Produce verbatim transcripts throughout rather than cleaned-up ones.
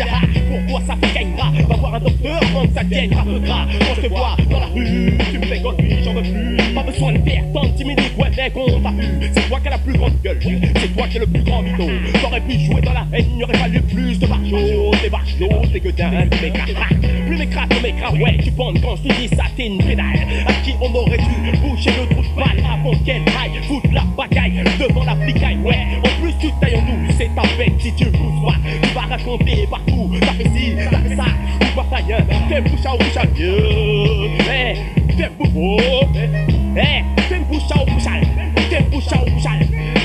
Kaira. Pour toi ça fait Kaira. Va voir un docteur avant que ça devienne grave gras. Quand je te vois dans la rue, tu me fais gaulerie, j'en veux plus. Pas besoin de faire tant de timidité, ouais mec on t'a vu. C'est toi qui as la plus grande gueule, c'est toi qui es le plus grand mytho. T'aurais pu jouer dans la haine, il n'y aurait fallu plus de barjots. Des barjots, des gueudins, des mécras. Plus mécras que mécras, ouais tu penses quand je te dis ça t'es une pédale. À qui on aurait dû boucher le trou de balle avant qu'elle aille foutre la bagaille devant la flicaille, ouais. En plus tu tailles en nous, c'est ta bête si tu pousses pas. Tu vas raconter partout, t'as fait ci, t'as fait ça, ou pas ta gueule. T'es boucha ou boucha mieux, eh, t'es boubou, eh, t'es boucha ou boucha, t'es boucha ou boucha,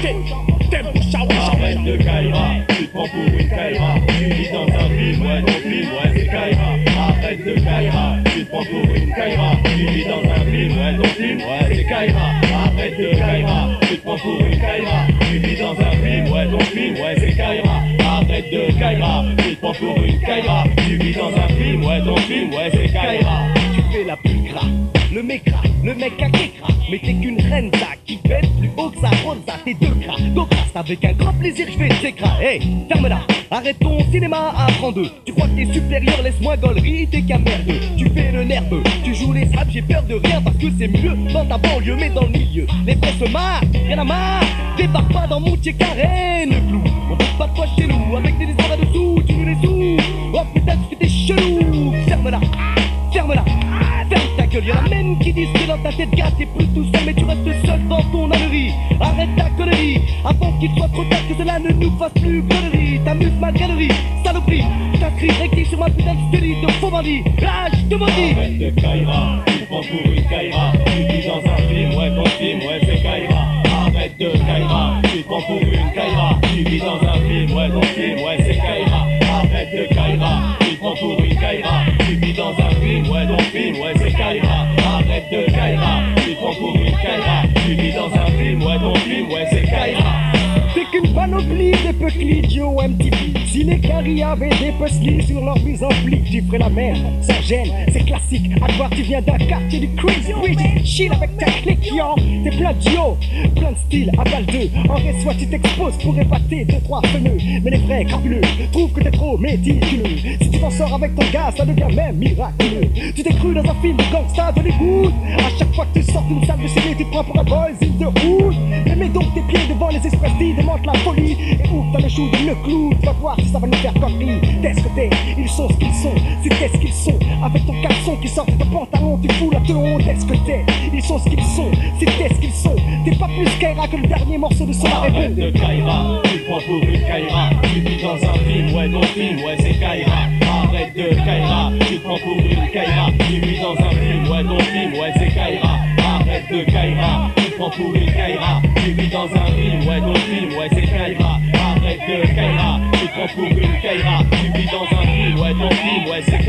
t'es boucha ou boucha. Arrête de Kaira, tu te prends pour une Kaira. Tu vis dans un film, ouais, ton film, ouais, c'est Kaira. Arrête de Kaira, tu te prends pour une Kaira. Tu vis dans un film, ouais, ton film, ouais, c'est Kaira. Arrête de Kaira, tu te prends pour une Kaira. Tu vis dans un film, ouais, ton film, ouais, c'est Kaira. Arrête de Kaira, tu te prends pour une Kaira. Tu vis dans un film, ouais, ton film, ouais, c'est Kaira. Tu fais la plus gras, le méca, le mec à kékra. Mais t'es qu'une reine ça qui pète plus haut que sa rosa. T'es deux gras, donc reste avec un grand plaisir je fais t'écras. Hey, ferme-la, arrête ton cinéma à trente-deux. Tu crois que t'es supérieur, laisse-moi gaulerie, t'es qu'un merdeux. Tu fais le nerveux, tu joues les sables, j'ai peur de rien parce que c'est mieux dans ta banlieue mais dans le milieu. Les vrais se marrent, y'en a marre, débarque pas dans mon tier carré, ne clou. On peut pas de toi chez nous, avec des désordres dessous, tu nous les sous. Oh putain tu fais des chelous, ferme-la, ferme-la. Ferme ta gueule, y'en a même qui disent que dans ta tête gars t'es plus tout seul mais tu restes seul dans ton ânerie. Arrête ta connerie, avant qu'il soit trop tard que cela ne nous fasse plus connerie. T'amuses ma galerie, saloperie, t'inscris recti sur ma putain de stélie de faux bandit. Là je te maudis. Arrête de Kaira, tu te prends pour une Kaira. Tu vis dans un film, ouais, ton film, ouais, c'est Kaira. Arrête de Kaira, tu te prends pour une Kaira. Tu vis dans un film, ouais, ton film, ouais, c'est Kaira. Arrête de Kaira, tu te prends pour une Kaira. Tu vis dans un film, ouais, ton film, ouais, c'est Kaira. Arrête de Kaira, tu te prends pour une Kaira. Tu vis dans un film, ouais, ton film, ouais, c'est Kaira. T'es qu'une panoplie de petits idiots M T V. Si les caries avaient des puzzles sur leur mise en pli, tu ferais la merde, sans gêne, c'est classique. À voir, tu viens d'un quartier du Crazy Rich. Chill avec ta clique, yo. T'es plein de duo, plein de style, à balle deux. En vrai, soit tu t'exposes pour épater deux, trois feneux. Mais les vrais crapuleux trouvent que t'es trop méticuleux. Si tu t'en sors avec ton gars, ça devient même miraculeux. Tu t'es cru dans un film de gangsta d'Hollywood. À chaque fois que tu sors d'une salle de ciné, tu te prends pour un boys in the hood. Mais mets donc tes pieds devant les express D, démonte la folie. Et ouvre dans le chou de le clou, tu vas voir si ça va nous faire connerie. T'es ce que t'es, ils sont ce qu'ils sont, c'est t'es ce qu'ils sont. Avec ton caleçon qui sort de ton pantalon, tu fous la teon. T'es ce que t'es, ils sont ce qu'ils sont, c'est t'es ce qu'ils sont. T'es pas plus Kaira que le dernier morceau de Solar et Arrête de Kaira, tu te prends pour une Kaira. Tu vis dans un film, ouais, ton film, ouais, c'est Kaira. Arrête de Kaira, tu te prends pour une Kaira. Tu vis dans un film, ouais, ton film, ouais, c'est Kaira. Arrête de Kaira, tu te prends pour une Kaira. Tu vis dans un film, ouais, ton film, ouais, c'est Kaira. Arrête de Kaira, tu te prends pour une Kaira. Tu vis dans un film, ouais, ton film, ouais, c'est